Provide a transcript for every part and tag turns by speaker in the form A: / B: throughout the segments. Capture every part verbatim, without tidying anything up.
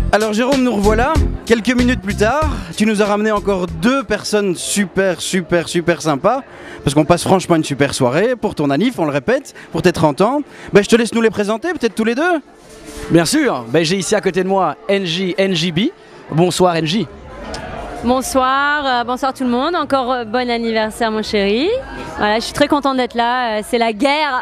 A: Alors Jérôme, nous revoilà, quelques minutes plus tard, tu nous as ramené encore deux personnes super super super sympas, parce qu'on passe franchement une super soirée pour ton anniv, on le répète, pour tes trente ans. Ben, je te laisse nous les présenter, peut-être tous les deux.
B: Bien sûr, ben, j'ai ici à côté de moi N J N J B. Bonsoir N J.
C: Bonsoir, euh, bonsoir tout le monde, encore euh, bon anniversaire mon chéri. Voilà, je suis très contente d'être là, euh, c'est la guerre.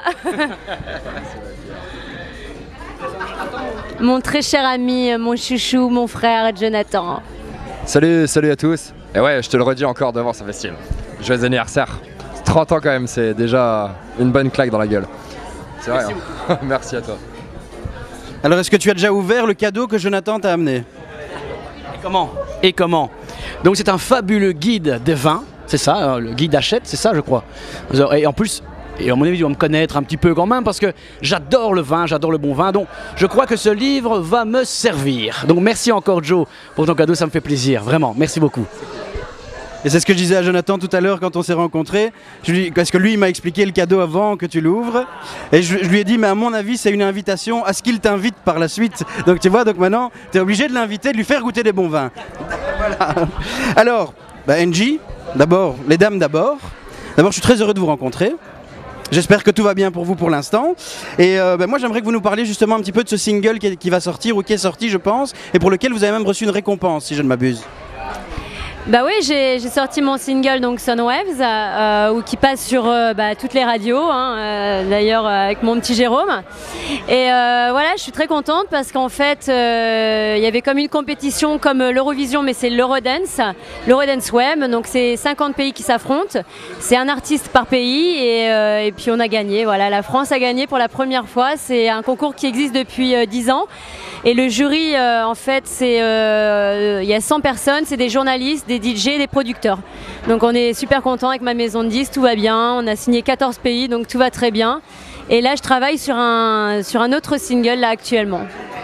C: Mon très cher ami, mon chouchou, mon frère Jonathan.
D: Salut, salut à tous. Et ouais, je te le redis encore devant, ça fait style. Joyeux anniversaire. trente ans quand même, c'est déjà une bonne claque dans la gueule. C'est vrai. Merci, hein. Merci à toi.
A: Alors est-ce que tu as déjà ouvert le cadeau que Jonathan t'a amené?
B: Et comment Et comment Donc c'est un fabuleux guide des vins, c'est ça, le guide Hachette, c'est ça je crois. Et en plus, et à mon avis, ils vont me connaître un petit peu quand même parce que j'adore le vin, j'adore le bon vin. Donc je crois que ce livre va me servir. Donc merci encore Joe pour ton cadeau, ça me fait plaisir, vraiment, merci beaucoup.
A: Et c'est ce que je disais à Jonathan tout à l'heure quand on s'est rencontrés, je lui, parce que lui il m'a expliqué le cadeau avant que tu l'ouvres, et je, je lui ai dit mais à mon avis c'est une invitation à ce qu'il t'invite par la suite. Donc tu vois, donc maintenant tu es obligé de l'inviter, de lui faire goûter des bons vins. Voilà. Alors, bah, N J, d'abord, les dames d'abord. D'abord je suis très heureux de vous rencontrer. J'espère que tout va bien pour vous pour l'instant. Et euh, ben moi j'aimerais que vous nous parliez justement un petit peu de ce single qui, est, qui va sortir ou qui est sorti je pense, et pour lequel vous avez même reçu une récompense si je ne m'abuse.
C: Bah oui, j'ai sorti mon single donc Sunwaves, euh, ou qui passe sur euh, bah, toutes les radios, hein, euh, d'ailleurs euh, avec mon petit Jérôme. Et euh, voilà, je suis très contente parce qu'en fait, euh, il y avait comme une compétition comme l'Eurovision, mais c'est l'Eurodance, l'Eurodance Web, donc c'est cinquante pays qui s'affrontent. C'est un artiste par pays et, euh, et puis on a gagné. Voilà, la France a gagné pour la première fois. C'est un concours qui existe depuis euh, dix ans. Et le jury, euh, en fait, c'est euh, il y a cent personnes, c'est des journalistes, des D J, des producteurs. Donc on est super content avec ma maison de disques, tout va bien. On a signé quatorze pays, donc tout va très bien. Et là, je travaille sur un, sur un autre single là actuellement.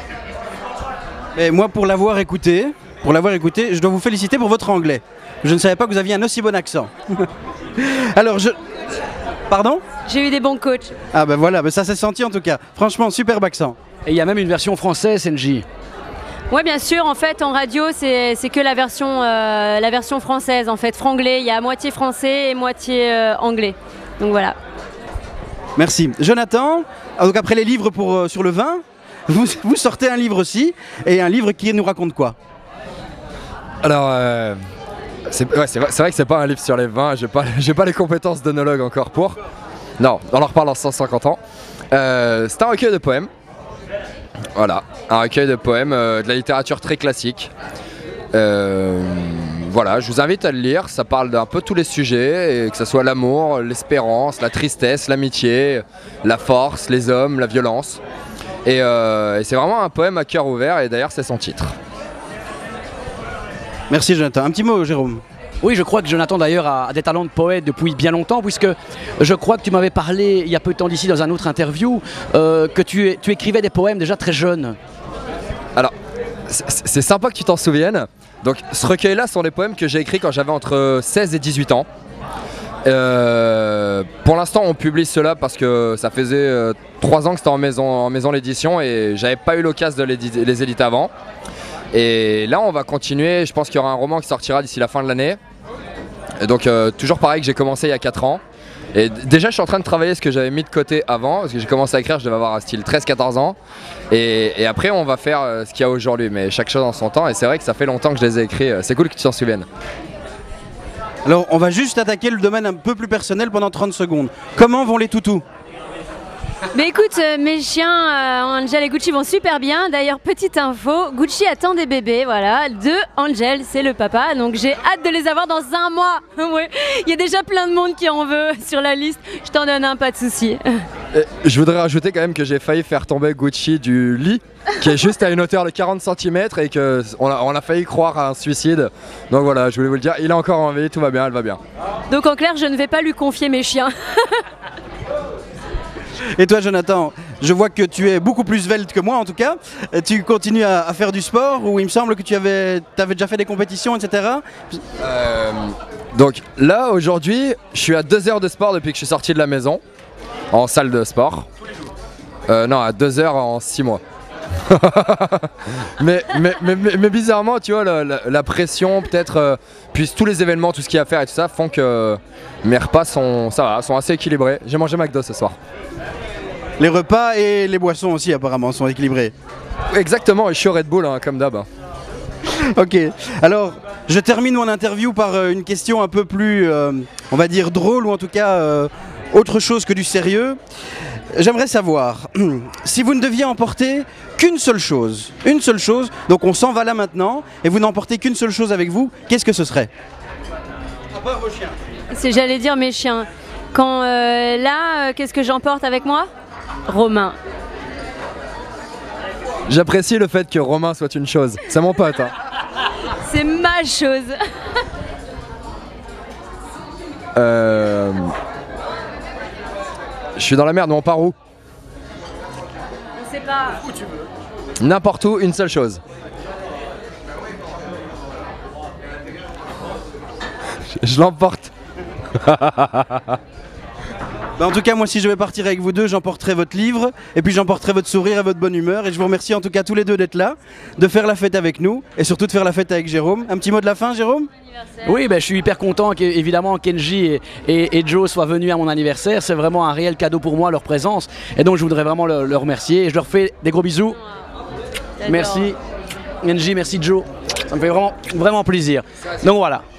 A: Et moi, pour l'avoir écouté, pour l'avoir écouté, je dois vous féliciter pour votre anglais. Je ne savais pas que vous aviez un aussi bon accent. Alors, je... Pardon?
C: J'ai eu des bons coachs.
A: Ah ben voilà, ben ça s'est senti en tout cas. Franchement, superbe accent.
B: Et il y a même une version française, N J.
C: Oui, bien sûr. En fait, en radio, c'est que la version, euh, la version française. En fait, franglais, il y a moitié français et moitié euh, anglais. Donc voilà.
A: Merci. Jonathan, donc après les livres pour, euh, sur le vin, vous, vous sortez un livre aussi, et un livre qui nous raconte quoi?
D: Alors, euh, c'est ouais, vrai que c'est pas un livre sur les vins, j'ai pas, j'ai pas les compétences d'œnologue encore pour. Non, on en reparle en cent cinquante ans. Euh, c'est un recueil de poèmes. Voilà, un recueil de poèmes, euh, de la littérature très classique. Euh, voilà, je vous invite à le lire, ça parle d'un peu tous les sujets, et que ce soit l'amour, l'espérance, la tristesse, l'amitié, la force, les hommes, la violence. Et, euh, et c'est vraiment un poème à cœur ouvert, et d'ailleurs c'est son titre.
A: Merci Jonathan. Un petit mot Jérôme.
B: Oui, je crois que Jonathan d'ailleurs a des talents de poète depuis bien longtemps, puisque je crois que tu m'avais parlé il y a peu de temps d'ici dans un autre interview, euh, que tu, tu écrivais des poèmes déjà très jeune.
D: Alors, c'est sympa que tu t'en souviennes. Donc ce recueil-là sont des poèmes que j'ai écrits quand j'avais entre seize et dix-huit ans. Euh, pour l'instant on publie cela parce que ça faisait euh, trois ans que c'était en maison, en maison l'édition et j'avais pas eu l'occasion de les, les éditer avant. Et là on va continuer, je pense qu'il y aura un roman qui sortira d'ici la fin de l'année. Et donc euh, toujours pareil que j'ai commencé il y a quatre ans. Et déjà je suis en train de travailler ce que j'avais mis de côté avant, parce que j'ai commencé à écrire, je devais avoir un style treize quatorze ans. Et, et après on va faire euh, ce qu'il y a aujourd'hui, mais chaque chose en son temps. Et c'est vrai que ça fait longtemps que je les ai écrits, c'est cool que tu t'en souviennes.
A: Alors on va juste attaquer le domaine un peu plus personnel pendant trente secondes. Comment vont les toutous?
C: Mais écoute, euh, mes chiens euh, Angel et Gucci vont super bien. D'ailleurs, petite info, Gucci attend des bébés, voilà, de Angel, c'est le papa. Donc j'ai hâte de les avoir dans un mois. Ouais. Il y a déjà plein de monde qui en veut sur la liste. Je t'en donne un, pas de souci.
D: Et je voudrais rajouter quand même que j'ai failli faire tomber Gucci du lit, qui est juste à une hauteur de quarante centimètres et qu'on a, on a failli croire à un suicide. Donc voilà, je voulais vous le dire, il est encore en vie, tout va bien, elle va bien.
C: Donc en clair, je ne vais pas lui confier mes chiens.
A: Et toi Jonathan, je vois que tu es beaucoup plus svelte que moi en tout cas. Tu continues à, à faire du sport, ou il me semble que tu avais, avais déjà fait des compétitions, et cetera.
D: Euh, donc là aujourd'hui, je suis à deux heures de sport depuis que je suis sorti de la maison, en salle de sport. Euh, non, à deux heures en six mois. mais, mais, mais, mais, mais bizarrement, tu vois, la, la, la pression, peut-être, euh, puis tous les événements, tout ce qu'il y a à faire et tout ça, font que mes repas sont, ça va, sont assez équilibrés. J'ai mangé McDo ce soir.
A: Les repas et les boissons aussi apparemment sont équilibrés.
D: Exactement, et je suis au Red Bull, hein, comme d'hab.
A: Ok, alors je termine mon interview par euh, une question un peu plus, euh, on va dire, drôle ou en tout cas euh, autre chose que du sérieux. J'aimerais savoir, si vous ne deviez emporter qu'une seule chose, une seule chose, donc on s'en va là maintenant, et vous n'emportez qu'une seule chose avec vous, qu'est-ce que ce serait? À part vos chiens.
C: C'est, j'allais dire mes chiens. Quand euh, là, euh, qu'est-ce que j'emporte avec moi? Romain.
D: J'apprécie le fait que Romain soit une chose. C'est mon pote. Hein.
C: C'est ma chose.
D: euh... Je suis dans la merde, mais on part où?
C: On sait pas.
B: Où tu veux.
D: N'importe où, une seule chose. Je, je l'emporte.
A: Bah en tout cas, moi, si je vais partir avec vous deux, j'emporterai votre livre, et puis j'emporterai votre sourire et votre bonne humeur. Et je vous remercie en tout cas tous les deux d'être là, de faire la fête avec nous, et surtout de faire la fête avec Jérôme. Un petit mot de la fin, Jérôme?
B: Oui, ben, je suis hyper content qu'évidemment Kenji et, et, et Joe soient venus à mon anniversaire. C'est vraiment un réel cadeau pour moi, leur présence. Et donc je voudrais vraiment le, le remercier. Et je leur fais des gros bisous. Merci Kenji, merci Joe. Ça me fait vraiment, vraiment plaisir. Donc voilà.